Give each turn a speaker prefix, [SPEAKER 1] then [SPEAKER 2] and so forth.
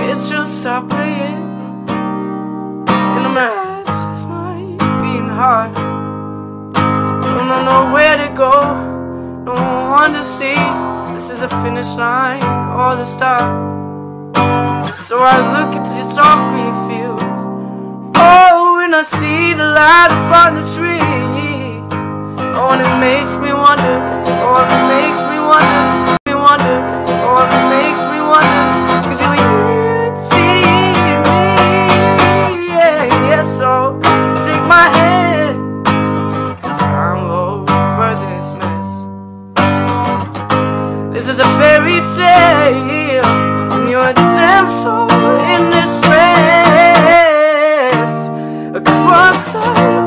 [SPEAKER 1] it should stop playing. And I'm it's my being hard. Don't know where to go, no one to see. This is a finish line or the start. So I look at these soft green fields. Oh, and I see the light upon the tree. Oh, and it makes me wonder. Oh, it makes me wonder. Oh, it makes me wonder. 'Cause you can't see me. Yeah, so take my hand, 'cause I'm over this mess. This is a fairy tale, and you're a damn soul in distress. Across